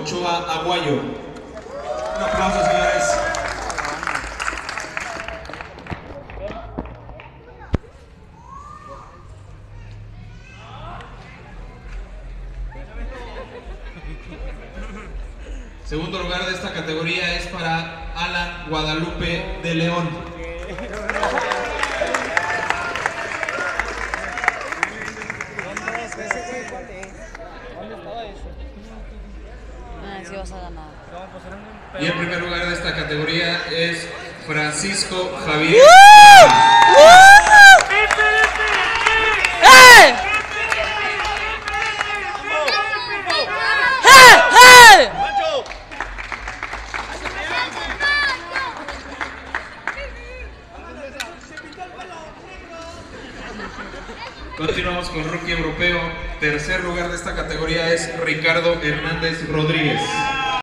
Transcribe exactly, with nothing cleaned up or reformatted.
Ochoa Aguayo. Un aplauso, señores. Segundo lugar de esta categoría es para Alan Guadalupe de León. Ah, sí vas a ganar. Y el primer lugar de esta categoría es Francisco Javier. ¡Eh! Continuamos con Rookie Europeo. Tercer lugar de esta categoría es Ricardo Hernández Rodríguez.